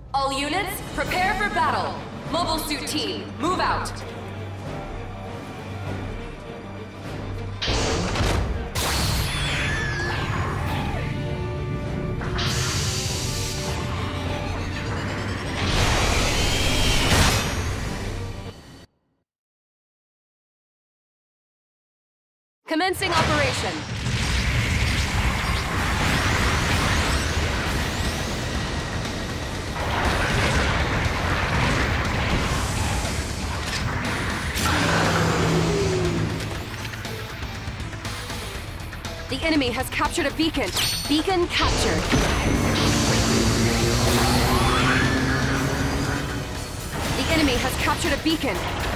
All units, prepare for battle. Mobile suit team, move out. Commencing operation. The enemy has captured a beacon. Beacon captured. The enemy has captured a beacon.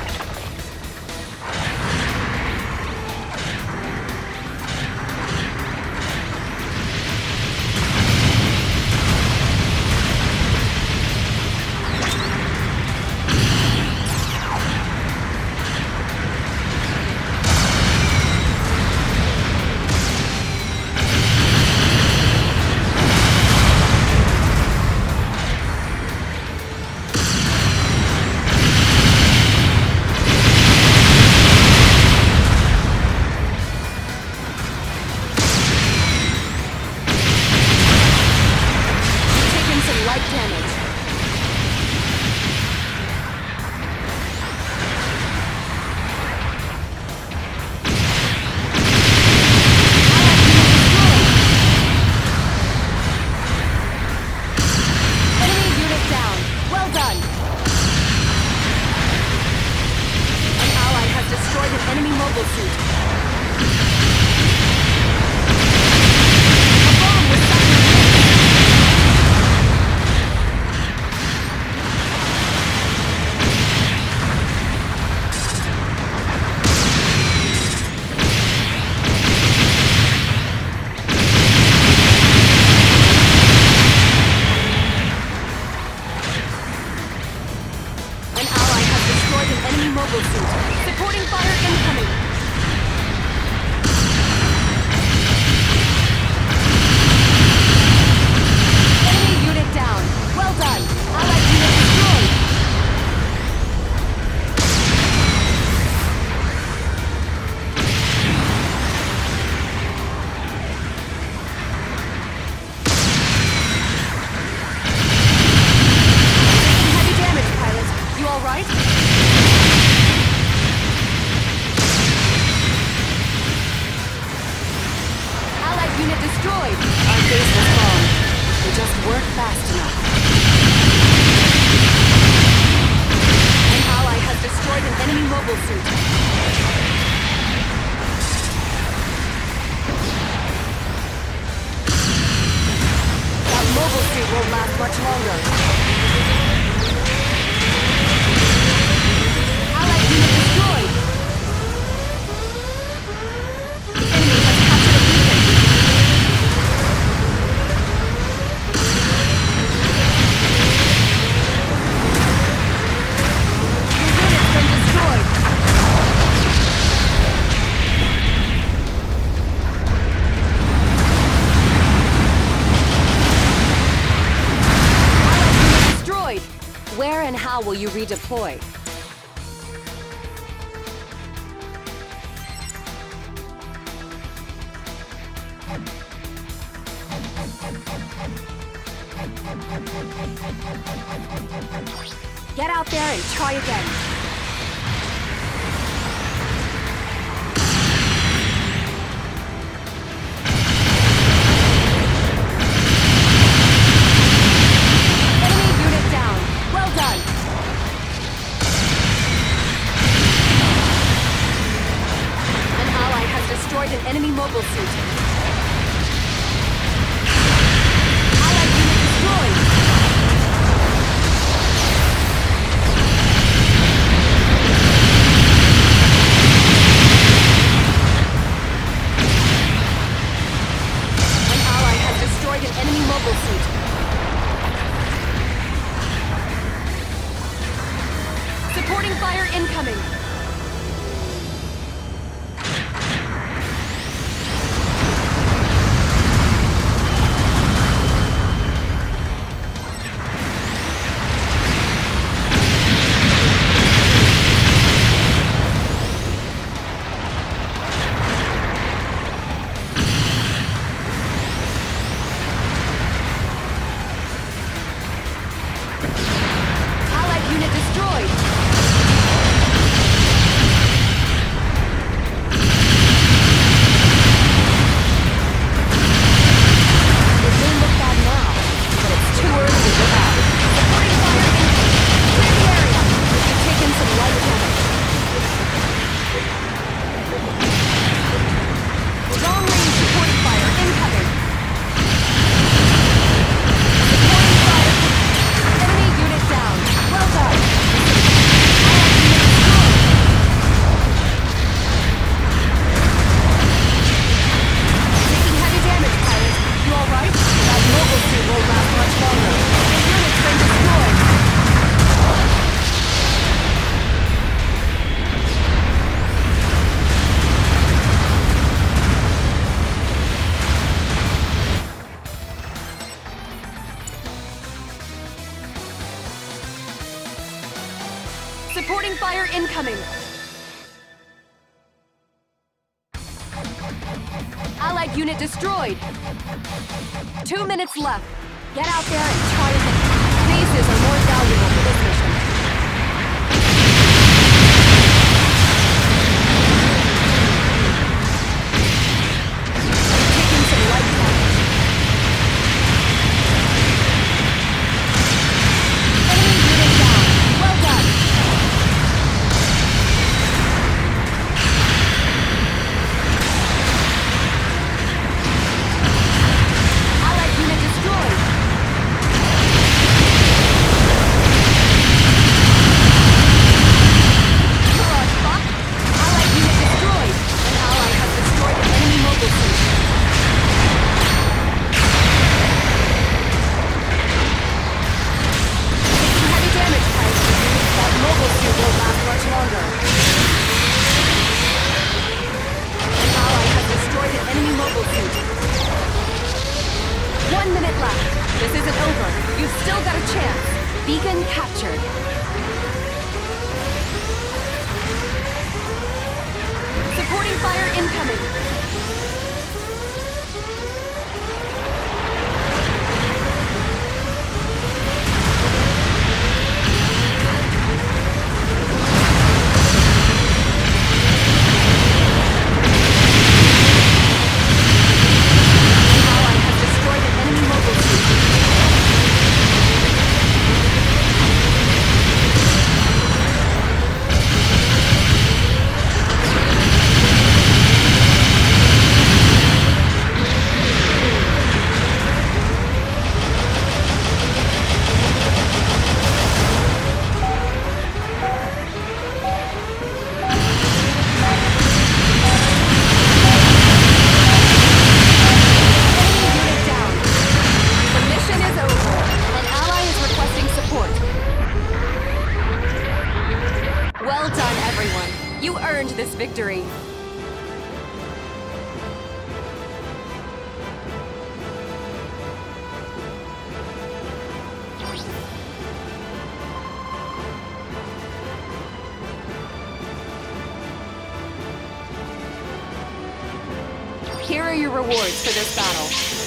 Supporting fire incoming. Enemy unit down. Well done. Allied unit destroyed. Heavy damage, pilot. You all right? Unit destroyed! Our base was wrong. We just weren't fast enough. An ally has destroyed an enemy mobile suit. That mobile suit won't last much longer. Allied unit destroyed! Where and how will you redeploy? Get out there and try again. Destroyed an enemy mobile suit. Allied unit destroyed. fire incoming! Allied unit destroyed! 2 minutes left. Get out there and try to hit. Bases are more valuable for this mission. Taking some light damage. Enemy unit down. Well done. Allied unit destroyed. Allied unit destroyed. An ally has destroyed an enemy mobile suit. Taking heavy damage, Pike. That mobile suit won't last much longer. An ally has destroyed an enemy mobile suit. 1 minute left. This isn't over. You've still got a chance. Beacon captured. Supporting fire incoming. An ally has destroyed an enemy mobile suit. Well done, everyone. You earned this victory. Here are your rewards for this battle.